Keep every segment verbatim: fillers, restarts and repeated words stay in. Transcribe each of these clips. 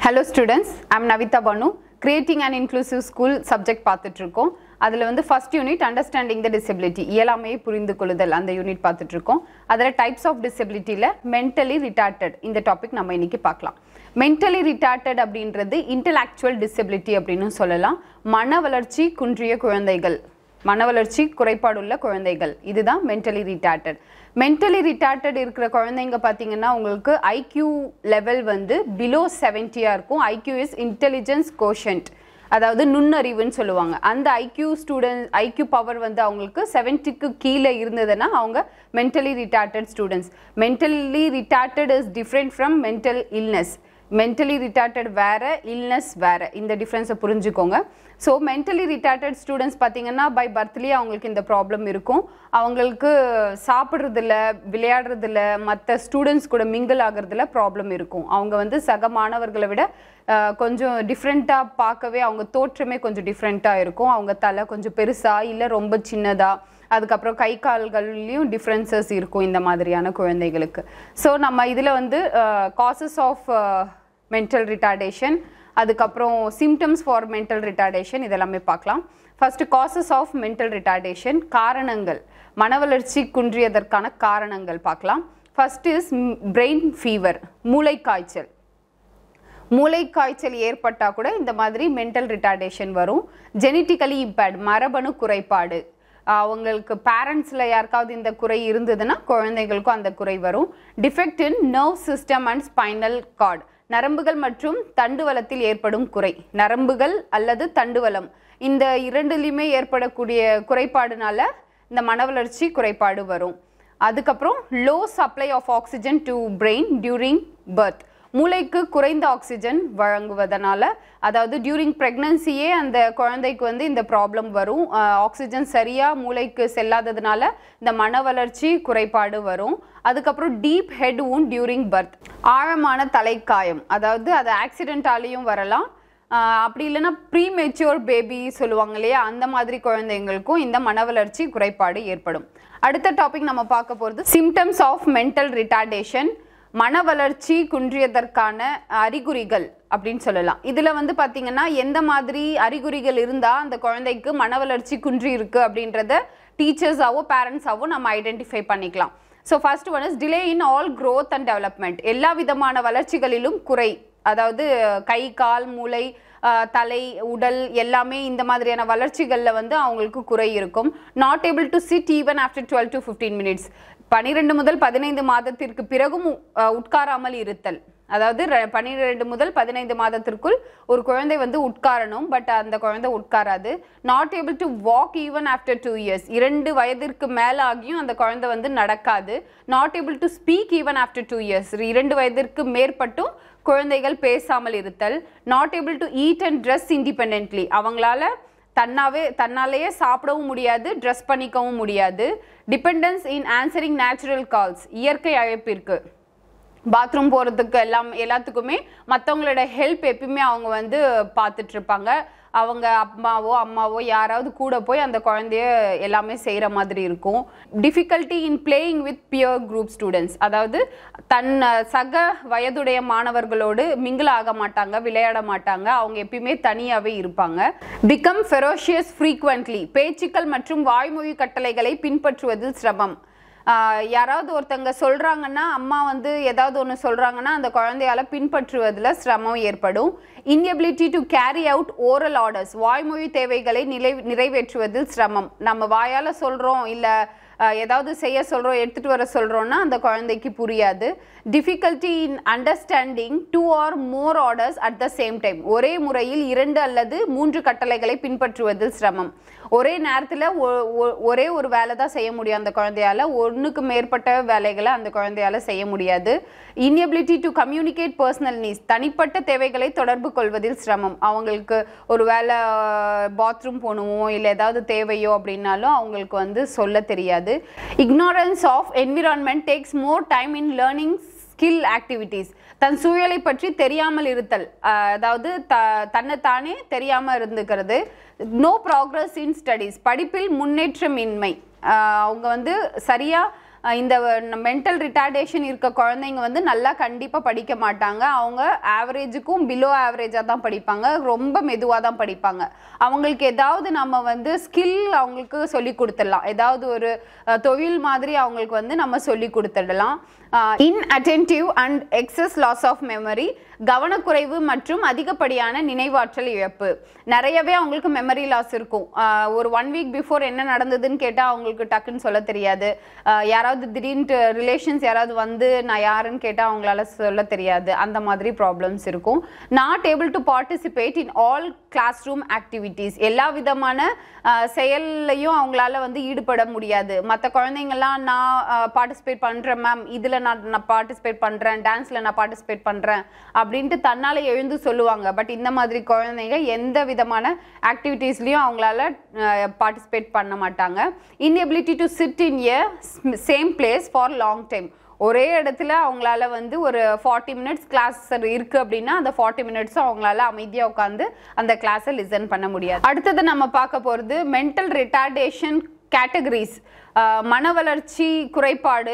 Hello students, I am Navita Banu. Creating an inclusive school subject பார்த்துட்டு இருக்கோம். அதில் வந்து first unit understanding the disability இயலாமையை புரிந்து கொள்ளுதல் அந்த யூனிட் பார்த்துட்டு இருக்கோம். அதில் types of disabilityல mentally retarded இந்த டாபிக் நம்ம இன்னைக்கு பார்க்கலாம். mentally retarded அப்படின்றது intellectual disability அப்படின்னு சொல்லலாம். மன வளர்ச்சி குன்றிய குழந்தைகள், மன வளர்ச்சி குறைபாடுள்ள குழந்தைகள், இதுதான் mentally retarded. mentally retarded இருக்கிற குழந்தைங்க பார்த்தீங்கன்னா உங்களுக்கு I Q லெவல் வந்து below seventy ஆ இருக்கும். I Q is intelligence quotient, அதாவது நுண்ணறிவுன்னு சொல்லுவாங்க. அந்த I Q student I Q power வந்து அவங்களுக்கு செவன்ட்டிக்கு கீழே இருந்ததுன்னா அவங்க mentally retarded students. mentally retarded is different from mental illness. mentally retarded வேற, illness வேற, இந்த டிஃப்ரென்ஸை புரிஞ்சுக்கோங்க. ஸோ mentally retarded ஸ்டூடெண்ட்ஸ் பார்த்தீங்கன்னா பை பர்த்லேயே அவங்களுக்கு இந்த ப்ராப்ளம் இருக்கும். அவங்களுக்கு சாப்பிட்றதில்ல, விளையாடுறதில்ல, மற்ற ஸ்டூடெண்ட்ஸ் கூட மிங்கிள் ஆகிறதுல ப்ராப்ளம் இருக்கும். அவங்க வந்து சக மாணவர்களை விட கொஞ்சம் டிஃப்ரெண்ட்டாக பார்க்கவே அவங்க தோற்றமே கொஞ்சம் டிஃப்ரெண்ட்டாக இருக்கும். அவங்க தலை கொஞ்சம் பெருசாக இல்லை ரொம்ப சின்னதாக, அதுக்கப்புறம் கை கால்கள்லேயும் டிஃப்ரென்சஸ் இருக்கும் இந்த மாதிரியான குழந்தைகளுக்கு. ஸோ நம்ம இதில் வந்து காசஸ் ஆஃப் மென்டல் ரிட்டார்டேஷன், அதுக்கப்புறம் சிம்டம்ஸ் ஃபார் மென்டல் ரிட்டார்டேஷன் இதெல்லாமே பார்க்கலாம். First causes of mental retardation, காரணங்கள், மன வளர்ச்சி குன்றியதற்கான காரணங்கள் பார்க்கலாம். ஃபர்ஸ்ட் இஸ் பிரெயின் ஃபீவர், மூளை காய்ச்சல். மூளை காய்ச்சல் ஏற்பட்டால் கூட இந்த மாதிரி மென்டல் ரிட்டார்டேஷன் வரும். ஜெனட்டிக்கலி இம்பேர்ட், மரபணு குறைபாடு, அவங்களுக்கு பேரண்ட்ஸில் யாருக்காவது இந்த குறை இருந்ததுன்னா குழந்தைகளுக்கும் அந்த குறை வரும். Defect in nerve system and spinal cord, நரம்புகள் மற்றும் தண்டுவலத்தில் ஏற்படும் குறை. நரம்புகள் அல்லது தண்டுவலம் இந்த இரண்டுலையுமே ஏற்படக்கூடிய குறைபாடுனால இந்த மன வளர்ச்சி குறைபாடு வரும். அதுக்கப்புறம் low supply of oxygen to brain during birth, மூளைக்கு குறைந்த ஆக்சிஜன் வழங்குவதனால, அதாவது டியூரிங் ப்ரெக்னன்சியே அந்த குழந்தைக்கு வந்து இந்த ப்ராப்ளம் வரும். ஆக்சிஜன் சரியாக மூளைக்கு செல்லாததுனால இந்த மன வளர்ச்சி குறைபாடு வரும். அதுக்கப்புறம் deep head wound during birth, ஆழமான தலைக்காயம், அதாவது அது ஆக்சிடென்டாலேயும் வரலாம். அப்படி இல்லைன்னா ப்ரீ மெச்சூர் பேபி சொல்லுவாங்க இல்லையா, அந்த மாதிரி குழந்தைங்களுக்கும் இந்த மன வளர்ச்சி குறைபாடு ஏற்படும். அடுத்த டாபிக் நம்ம பார்க்க போகிறது சிம்டம்ஸ் ஆஃப் மென்டல் ரிட்டார்டேஷன், மன வளர்ச்சி குன்றியதற்கான அறிகுறிகள் அப்படின்னு சொல்லலாம். இதில் வந்து பார்த்தீங்கன்னா எந்த மாதிரி அறிகுறிகள் இருந்தால் அந்த குழந்தைக்கு மன வளர்ச்சி குன்றி இருக்குது அப்படின்றத டீச்சர்ஸாவோ பேரண்ட்ஸாவோ நம்ம ஐடென்டிஃபை பண்ணிக்கலாம். So first one is delay in all growth and development, எல்லா விதமான வளர்ச்சிகளிலும் குறை, அதாவது கை கால் மூளை தலை உடல் எல்லாமே இந்த மாதிரியான வளர்ச்சிகளில் வந்து அவங்களுக்கு குறை இருக்கும். Not able to sit even after twelve to fifteen minutes, பனிரெண்டு முதல் பதினைந்து மாதத்திற்கு பிறகும் உட்காராமல் இருத்தல், அதாவது பன்னிரெண்டு முதல் பதினைந்து மாதத்திற்குள் ஒரு குழந்தை வந்து உட்காரணும், பட் அந்த குழந்தை உட்காராது. Not able to walk even after two years, இரண்டு வயதிற்கு மேலே ஆகியும் அந்த குழந்தை வந்து நடக்காது. Not able to speak even after two years, இரண்டு வயதிற்கு மேற்பட்டும் குழந்தைகள் பேசாமல் இருத்தல். Not able to eat and dress independently, அவங்களால தன்னாவே தன்னாலேயே சாப்பிடவும் முடியாது, ட்ரெஸ் பண்ணிக்கவும் முடியாது. Dependence in answering natural calls, இயற்கை அழைப்பிற்கு, பாத்ரூம் போகிறதுக்கு எல்லாம் எல்லாத்துக்குமே மற்றவங்களோட ஹெல்ப் எப்பயுமே அவங்க வந்து பார்த்துட்ருப்பாங்க. அவங்க அம்மாவோ அம்மாவோ யாராவது கூட போய் அந்த குழந்தைய எல்லாமே செய்கிற மாதிரி இருக்கும். Difficulty in playing with peer group students, அதாவது தன் சக வயதுடைய மாணவர்களோடு மிங்கிள் ஆக மாட்டாங்க, விளையாட மாட்டாங்க, அவங்க எப்பயுமே தனியாகவே இருப்பாங்க. பிகம் ஃபெரோஷியஸ் ஃப்ரீக்வெண்ட்லி, பேச்சுக்கள் மற்றும் வாய்மொழி கட்டளைகளை பின்பற்றுவதில் சிரமம், யாராவது ஒருத்தங்க சொல்கிறாங்கன்னா அம்மா வந்து ஏதாவது ஒன்று சொல்கிறாங்கன்னா அந்த குழந்தையால் பின்பற்றுவதில் சிரமம் ஏற்படும். Inability to carry out oral orders, வாய்மொழி தேவைகளை நிலை நிறைவேற்றுவதில் சிரமம், நம்ம வாயால் சொல்கிறோம் இல்லை ஏதாவது செய்ய சொல்கிறோம் எடுத்துகிட்டு வர சொல்கிறோன்னா அந்த குழந்தைக்கு புரியாது. Difficulty in understanding two or more orders at the same time, ஒரே முறையில் இரண்டு அல்லது மூன்று கட்டளைகளை பின்பற்றுவதில் சிரமம், ஒரே நேரத்தில் ஒரே ஒரு வேலை தான் செய்ய முடியும் அந்த குழந்தையால், ஒன்றுக்கு மேற்பட்ட வேலைகளை அந்த குழந்தையால் செய்ய முடியாது. Inability to communicate personal needs, தனிப்பட்ட தேவைகளை தொடர்பு கொள்வதில் சிரமம், அவங்களுக்கு ஒரு வேலை பாத்ரூம் போகணுமோ இல்லை ஏதாவது தேவையோ அப்படின்னாலும் அவங்களுக்கு வந்து சொல்ல தெரியாது. Ignorance of environment takes more time in learning skill activities, தன் சூழலை பற்றி தெரியாமல் இருத்தல், அதாவது த தன்னைத்தானே தெரியாமல் இருந்துக்கிறது. நோ ப்ராக்ரஸ் இன் ஸ்டடீஸ், படிப்பில் முன்னேற்றமின்மை, அவங்க வந்து சரியாக இந்த மென்டல் ரிட்டார்டேஷன் இருக்க குழந்தைங்க வந்து நல்லா கண்டிப்பாக படிக்க மாட்டாங்க. அவங்க ஆவரேஜுக்கும் பிலோ ஆவரேஜாக தான் படிப்பாங்க, ரொம்ப மெதுவாக தான் படிப்பாங்க. அவங்களுக்கு ஏதாவது நம்ம வந்து ஸ்கில் அவங்களுக்கு சொல்லி கொடுத்துடலாம், ஏதாவது ஒரு தொழில் மாதிரி அவங்களுக்கு வந்து நம்ம சொல்லி கொடுத்துடலாம். Inattentive and excess loss of memory, கவனக்குறைவு மற்றும் அதிகப்படியான நினைவாற்றல் இழப்பு. நிறையவே அவங்களுக்கு மெமரி லாஸ் இருக்கும். ஒரு ஒன் வீக் பிஃபோர் என்ன நடந்ததுன்னு கேட்டால் அவங்களுக்கு டக்குன்னு சொல்ல தெரியாது. யாராவது திடீர்னு ரிலேஷன்ஸ் யாராவது வந்து நான் யாருன்னு கேட்டால் அவங்களால சொல்ல தெரியாது. அந்த மாதிரி ப்ராப்ளம்ஸ் இருக்கும். Not able to participate in all class room activities, எல்லா விதமான செயல்லையும் அவங்களால வந்து ஈடுபட முடியாது. மற்ற குழந்தைங்கள்லாம் நான் பார்ட்டிசிபேட் பண்ணுறேன் மேம், இதில் நான் நான் பார்ட்டிசிபேட் பண்ணுறேன், டான்ஸில் நான் பார்ட்டிசிபேட் பண்ணுறேன் அப்படின்ட்டு தன்னால் எழுந்து சொல்லுவாங்க. பட் இந்த மாதிரி குழந்தைங்க எந்த விதமான ஆக்டிவிட்டீஸ்லையும் அவங்களால பார்ட்டிசிபேட் பண்ண மாட்டாங்க. Inability to sit in a same place for long time, ஒரே இடத்துல அவங்களால வந்து ஒரு ஃபார்ட்டி மினிட்ஸ் கிளாஸ் இருக்குது அப்படின்னா அந்த ஃபார்ட்டி மினிட்ஸும் அவங்களால அமைதியாக உட்காந்து அந்த கிளாஸை லிசன் பண்ண முடியாது. அடுத்தது நம்ம பார்க்க போகிறது மென்டல் ரிட்டார்டேஷன் கேட்டகரிஸ், மன வளர்ச்சி குறைபாடு,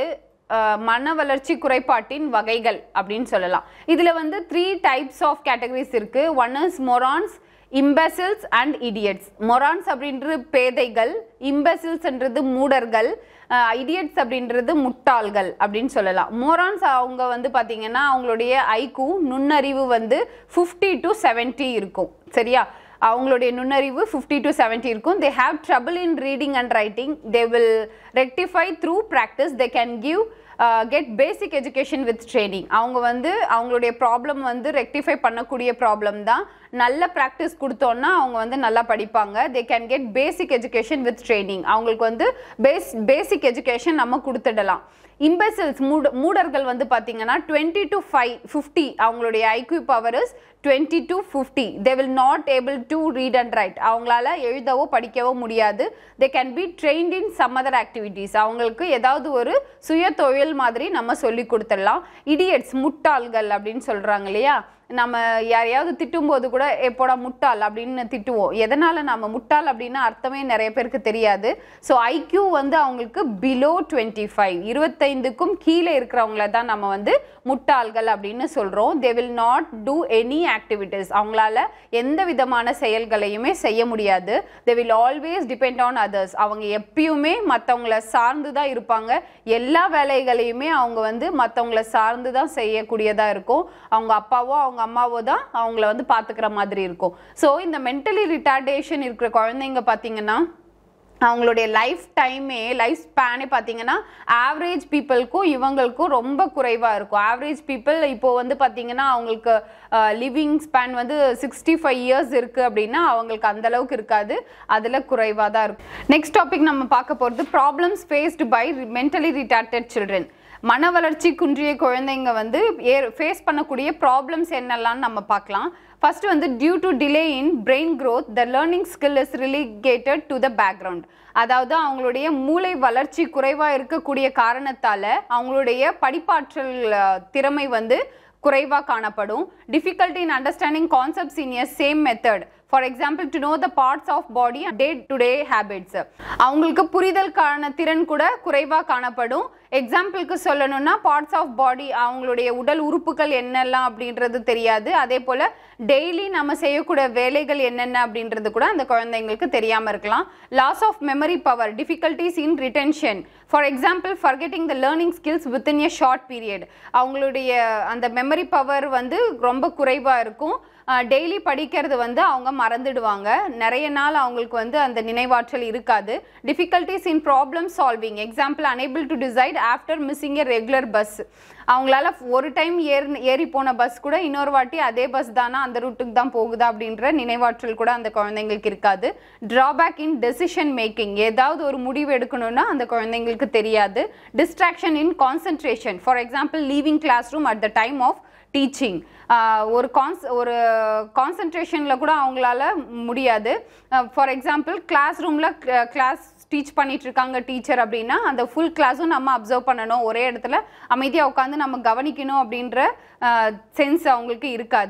மன வளர்ச்சி குறைபாட்டின் வகைகள் அப்படின்னு சொல்லலாம். இதில் வந்து த்ரீ டைப்ஸ் ஆஃப் கேட்டகரிஸ் இருக்குது. One is morons, imbeciles and idiots. Morons அப்படின்றது பேதைகள், இம்பெசில்ஸ்ன்றது மூடர்கள், இடியட்ஸ் அப்படின்றது முட்டாள்கள் அப்படின்னு சொல்லலாம். மோரான்ஸ் அவங்க வந்து பார்த்தீங்கன்னா அவங்களுடைய ஐக்யூ நுண்ணறிவு வந்து ஃபிஃப்டி டு செவன்ட்டி இருக்கும். சரியா, அவங்களுடைய நுண்ணறிவு ஃபிஃப்டி டு செவன்ட்டி இருக்கும். They have trouble in reading and writing. They will rectify through practice. They can give get basic education with training. அவங்க வந்து அவங்களுடைய ப்ராப்ளம் வந்து ரெக்டிஃபை பண்ணக்கூடிய ப்ராப்ளம் தான். நல்ல ப்ராக்டிஸ் கொடுத்தோன்னா அவங்க வந்து நல்லா படிப்பாங்க. They can get basic education with training. அவங்களுக்கு வந்து பேஸ் பேசிக் எஜுகேஷன் நம்ம கொடுத்துடலாம். இம்பெசில்ஸ் மூட மூடர்கள் வந்து பார்த்தீங்கன்னா டுவெண்ட்டி டு ஃபைவ் ஃபிஃப்டி அவங்களுடைய IQ power is twenty to fifty. They will not able to read and write. அவங்களால எழுதவோ படிக்கவோ முடியாது. They can be trained in some other activities. அவங்களுக்கு ஏதாவது ஒரு சுய தொழில் மாதிரி நம்ம சொல்லி கொடுத்துடலாம். இடியட்ஸ் முட்டாள்கள் அப்படின்னு சொல்கிறாங்க இல்லையா, நம்ம யாரையாவது திட்டும்போது கூட எப்போடா முட்டாள் அப்படின்னு திட்டுவோம். எதனால் நம்ம முட்டாள் அப்படின்னா அர்த்தமே நிறைய பேருக்கு தெரியாது. ஸோ ஐக்யூ வந்து அவங்களுக்கு பிலோ டுவெண்ட்டி ஃபைவ் இருபத்தைந்துக்கும் கீழே இருக்கிறவங்கள தான் நம்ம வந்து முட்டாள்கள் அப்படின்னு சொல்கிறோம். They will not do any activities. அவங்களால எந்த விதமான செயல்களையுமே செய்ய முடியாது. They will always depend on others. அவங்க எப்பயுமே மற்றவங்கள சார்ந்து தான் இருப்பாங்க. எல்லா வேலைகளையுமே அவங்க வந்து மற்றவங்கள சார்ந்து தான் செய்யக்கூடியதாக இருக்கும். அவங்க அப்பாவோ அவங்க அம்மாவோ தான் அவங்கள வந்து பார்த்துக்கிற மாதிரி இருக்கும். ஸோ இந்த மென்டலி ரிட்டார்டேஷன் இருக்கிற குழந்தைங்க பார்த்தீங்கன்னா அவங்களுடைய லைஃப் டைமே லைஃப் ஸ்பேனே பார்த்தீங்கன்னா ஆவரேஜ் பீப்புளுக்கும் இவங்களுக்கும் ரொம்ப குறைவாக இருக்கும். ஆவரேஜ் பீப்புள் இப்போது வந்து பார்த்தீங்கன்னா அவங்களுக்கு லிவிங் ஸ்பேன் வந்து சிக்ஸ்டி ஃபைவ் இயர்ஸ் இருக்குது அப்படின்னா அவங்களுக்கு அந்தளவுக்கு இருக்காது, அதில் குறைவாக தான் இருக்கும். நெக்ஸ்ட் டாபிக் நம்ம பார்க்க போகிறது problems faced by mentally retarded children. மன வளர்ச்சி குன்றிய குழந்தைங்க வந்து ஏ ஃபேஸ் பண்ணக்கூடிய ப்ராப்ளம்ஸ் என்னெல்லாம்னு நம்ம பார்க்கலாம். ஃபர்ஸ்ட் வந்து due to delay in brain growth the learning skill is relegated to the background. அதாவது அவங்களுடைய மூளை வளர்ச்சி குறைவாக இருக்கக்கூடிய காரணத்தால் அவங்களுடைய படிப்பாற்றல் திறமை வந்து குறைவாக காணப்படும். Difficulty in understanding concepts in a same method. For example to know the parts of body day to day habits. அவங்களுக்கு புரிதலுக்கான திறன் கூட குறைவாக காணப்படும். எக்ஸாம்பிளுக்கு சொல்லணும்னா பார்ட்ஸ் ஆஃப் பாடி அவங்களுடைய உடல் உறுப்புகள் என்னெல்லாம் அப்படின்றது தெரியாது. அதே போல் டெய்லி நம்ம செய்யக்கூடிய வேலைகள் என்னென்ன அப்படின்றது கூட அந்த குழந்தைங்களுக்கு தெரியாமல் இருக்கலாம். Loss of memory power, difficulties in retention. For example forgetting the learning skills within a short period. அவங்களுடைய அந்த மெமரி பவர் வந்து ரொம்ப குறைவாக இருக்கும். டெய்லி படிக்கிறது வந்து அவங்க மறந்துடுவாங்க. நிறைய நாள் அவங்களுக்கு வந்து அந்த நினைவாற்றல் இருக்காது. Difficulties in problem solving. Example unable to decide after missing a regular bus. அவங்களால ஒரு டைம் ஏறி ஏறி போன பஸ் கூட இன்னொரு வாட்டி அதே பஸ் தானா அந்த ரூட்டுக்கு தான் போகுதா அப்படின்ற நினைவாற்றல் கூட அந்த குழந்தைங்களுக்கு இருக்காது. Drawback in decision making. ஏதாவது ஒரு முடிவு எடுக்கணும்னா அந்த குழந்தைங்களுக்கு தெரியாது. Distraction in concentration. For example leaving class room at the time of teaching. ஒரு கான்ஸ் ஒரு கான்சன்ட்ரேஷனில் கூட அவங்களால முடியாது. ஃபார் எக்ஸாம்பிள் கிளாஸ் ரூமில் கிளாஸ் டீச் பண்ணிட்டு இருக்காங்க டீச்சர் அப்படின்னா அந்த ஃபுல் கிளாஸும் நம்ம அப்சர்வ் பண்ணணும், ஒரே இடத்துல அமைதியாக உட்காந்து நம்ம கவனிக்கணும் அப்படின்ற சென்ஸ் அவங்களுக்கு இருக்காது.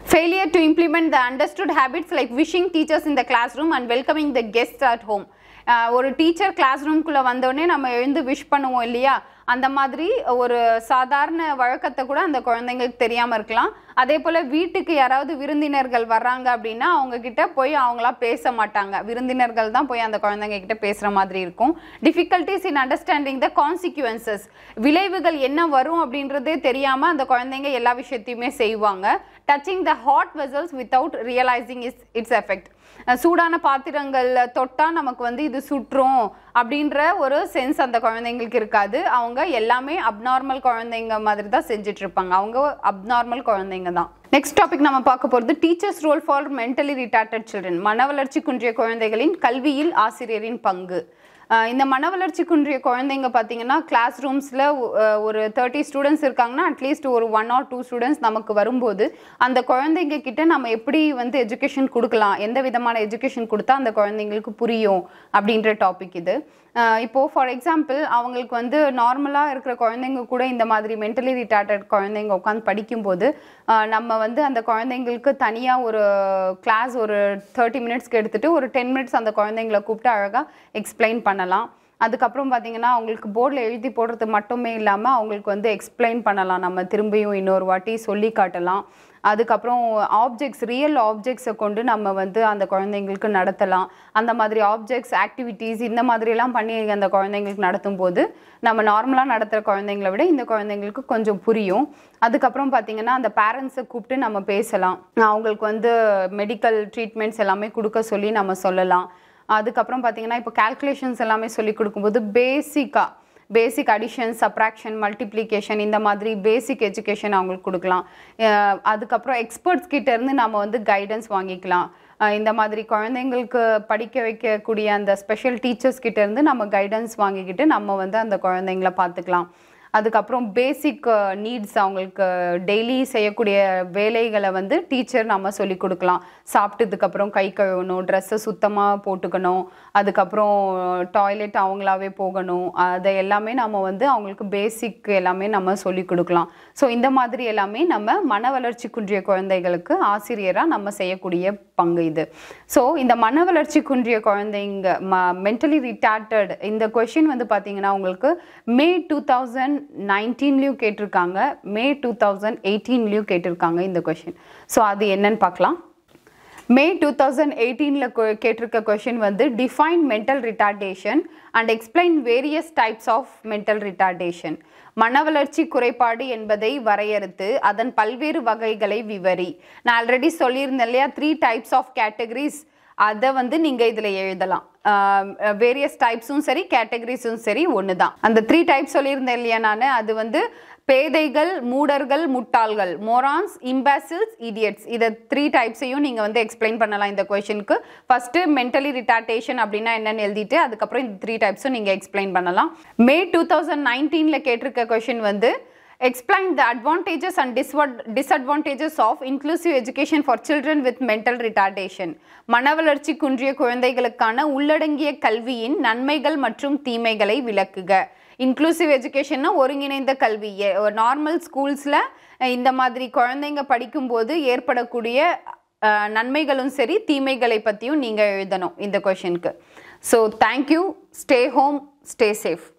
Failure to implement the understood habits like wishing teachers in the classroom and welcoming the guests at home. ஒரு டீச்சர் கிளாஸ் ரூம்குள்ளே வந்தோடனே நம்ம எழுந்து விஷ் பண்ணுவோம் இல்லையா, அந்த மாதிரி ஒரு சாதாரண வழக்கத்தை கூட அந்த குழந்தைங்களுக்கு தெரியாமல் இருக்கலாம். அதே போல் வீட்டுக்கு யாராவது விருந்தினர்கள் வர்றாங்க அப்படின்னா அவங்கக்கிட்ட போய் அவங்களா பேச மாட்டாங்க, விருந்தினர்கள் தான் போய் அந்த குழந்தைங்க கிட்ட பேசுகிற மாதிரி இருக்கும். Difficulties in understanding the consequences, விளைவுகள் என்ன வரும் அப்படின்றதே தெரியாமல் அந்த குழந்தைங்க எல்லா விஷயத்தையுமே செய்வாங்க. Touching the hot vessels without realising is its effect, சூடான பாத்திரங்கள் தொட்டால் நமக்கு வந்து இது சுற்றும் அப்படின்ற ஒரு சென்ஸ் அந்த குழந்தைங்களுக்கு இருக்காது. அவங்க எல்லாமே அப்நார்மல் குழந்தைங்க மாதிரி தான் செஞ்சுட்டு இருப்பாங்க, அவங்க அப்நார்மல் குழந்தைங்க தான். நெக்ஸ்ட் டாபிக் நம்ம பார்க்க போகிறது teachers role for mentally retarded children, மன வளர்ச்சி குன்றிய குழந்தைகளின் கல்வியில் ஆசிரியரின் பங்கு. இந்த மன வளர்ச்சி குன்றிய குழந்தைங்க பார்த்தீங்கன்னா கிளாஸ் ரூம்ஸில் ஒரு தேர்ட்டி ஸ்டூடெண்ட்ஸ் இருக்காங்கன்னா அட்லீஸ்ட் ஒரு ஒன் ஆர் டூ ஸ்டூடெண்ட்ஸ் நமக்கு வரும்போது அந்த குழந்தைங்க கிட்ட நம்ம எப்படி வந்து எஜுகேஷன் கொடுக்கலாம், எந்த விதமான எஜுகேஷன் கொடுத்தா அந்த குழந்தைங்களுக்கு புரியும் அப்படின்ற டாபிக் இது. இப்போது ஃபார் எக்ஸாம்பிள் அவங்களுக்கு வந்து நார்மலாக இருக்கிற குழந்தைங்க கூட இந்த மாதிரி மென்டலி ரிட்டார்டட் குழந்தைங்க உட்காந்து படிக்கும்போது நம்ம வந்து அந்த குழந்தைங்களுக்கு தனியாக ஒரு கிளாஸ் ஒரு தேர்ட்டி மினிட்ஸ்க்கு எடுத்துகிட்டு ஒரு டென் மினிட்ஸ் அந்த குழந்தைங்கள கூப்பிட்டு அழகாக எக்ஸ்பிளைன் பண்ணலாம். அதுக்கப்புறம் பார்த்திங்கன்னா அவங்களுக்கு போர்டில் எழுதி போடுறது மட்டுமே இல்லாமல் அவங்களுக்கு வந்து எக்ஸ்பிளைன் பண்ணலாம், நம்ம திரும்பியும் இன்னொரு வாட்டி சொல்லி காட்டலாம். அதுக்கப்புறம் ஆப்ஜெக்ட்ஸ், ரியல் ஆப்ஜெக்ட்ஸை கொண்டு நம்ம வந்து அந்த குழந்தைங்களுக்கு நடத்தலாம். அந்த மாதிரி ஆப்ஜெக்ட்ஸ், ஆக்டிவிட்டீஸ் இந்த மாதிரிலாம் பண்ணி அந்த குழந்தைங்களுக்கு நடத்தும் போது நம்ம நார்மலாக நடத்துகிற குழந்தைங்கள விட இந்த குழந்தைங்களுக்கு கொஞ்சம் புரியும். அதுக்கப்புறம் பார்த்திங்கன்னா அந்த பேரண்ட்ஸை கூப்பிட்டு நம்ம பேசலாம், அவங்களுக்கு வந்து மெடிக்கல் ட்ரீட்மெண்ட்ஸ் எல்லாமே கொடுக்க சொல்லி நம்ம சொல்லலாம். அதுக்கப்புறம் பார்த்திங்கன்னா இப்போ கால்குலேஷன்ஸ் எல்லாமே சொல்லி கொடுக்கும்போது பேசிக்காக பேசிக் அடிஷன், சப்ராக்ஷன், மல்டிப்ளிகேஷன் இந்த மாதிரி பேசிக் எஜுகேஷன் அவங்களுக்கு கொடுக்கலாம். அதுக்கப்புறம் எக்ஸ்பர்ட்ஸ் கிட்டேருந்து நம்ம வந்து கைடன்ஸ் வாங்கிக்கலாம். இந்த மாதிரி குழந்தைங்களுக்கு படிக்க வைக்கக்கூடிய அந்த ஸ்பெஷல் டீச்சர்ஸ் கிட்டேருந்து நம்ம கைடன்ஸ் வாங்கிக்கிட்டு நம்ம வந்து அந்த குழந்தைங்கள பார்த்துக்கலாம். அதுக்கப்புறம் பேசிக் நீட்ஸ், அவங்களுக்கு டெய்லி செய்யக்கூடிய வேலைகளை வந்து டீச்சர் நம்ம சொல்லி கொடுக்கலாம். சாப்பிட்டதுக்கப்புறம் கை கழுவணும், ட்ரெஸ்ஸை சுத்தமாக போட்டுக்கணும், அதுக்கப்புறம் டாய்லெட் அவங்களாவே போகணும், அதை எல்லாமே நம்ம வந்து அவங்களுக்கு பேசிக் எல்லாமே நம்ம சொல்லி கொடுக்கலாம். ஸோ இந்த மாதிரி எல்லாமே நம்ம மன வளர்ச்சி குன்றிய குழந்தைகளுக்கு ஆசிரியராக நம்ம செய்யக்கூடிய பங்கு இது. ஸோ இந்த மன வளர்ச்சி குன்றிய குழந்தைங்க ம மென்டலி ரிட்டார்டட் இந்த கொஷின் வந்து பார்த்தீங்கன்னா உங்களுக்கு மே டூ தௌசண்ட் நைன்டீன்லேயும் கேட்டிருக்காங்க, மே டூ தௌசண்ட் எயிட்டீன்லேயும் கேட்டிருக்காங்க இந்த கொஷின். ஸோ அது என்னன்னு பார்க்கலாம். மே டூ தௌசண்ட் எயிட்டீனில் கேட்டிருக்க கொஷின் வந்து define mental retardation and explain various types of mental retardation. மன வளர்ச்சி குறைபாடு என்பதை வரையறுத்து அதன் பல்வேறு வகைகளை விவரி. நான் ஆல்ரெடி சொல்லியிருந்தேன் இல்லையா, த்ரீ டைப்ஸ் ஆஃப் கேட்டகரிஸ், அதை வந்து நீங்கள் இதில் எழுதலாம். வேரியஸ் டைப்ஸும் சரி கேட்டகரிஸும் சரி ஒன்று தான். அந்த த்ரீ டைப்ஸ் சொல்லியிருந்தேன் இல்லையா நான், அது வந்து பேதைகள், மூடர்கள், முட்டாள்கள், மொரான்ஸ், இம்பாசில்ஸ், இடியட்ஸ், இதை த்ரீ டைப்ஸையும் நீங்கள் வந்து எக்ஸ்பிளைன் பண்ணலாம் இந்த கொஷனுக்கு. ஃபஸ்ட்டு மென்டலி ரிட்டார்டேஷன் அப்படின்னா என்னன்னு எழுதிட்டு அதுக்கப்புறம் இந்த த்ரீ டைப்ஸும் நீங்கள் எக்ஸ்பிளைன் பண்ணலாம். மே டூ தௌசண்ட் நைன்டீனில் கேட்டிருக்க கொஷின் வந்து explain the advantages and disadvantages of inclusive education for children with mental retardation. மனவளர்ச்சி குன்றிய குழந்தைகளுக்கான உள்ளடங்கிய கல்வியின் நன்மைகள் மற்றும் தீமைகளை விளக்குக. இன்க்ளூசிவ் எஜுகேஷன்னா ஒருங்கிணைந்த கல்வி. நார்மல் ஸ்கூல்ஸில் இந்த மாதிரி குழந்தைங்க படிக்கும்போது ஏற்படக்கூடிய நன்மைகளும் சரி தீமைகளை பற்றியும் நீங்கள் எழுதணும் இந்த கொஷனுக்கு. So thank you. Stay home, stay safe.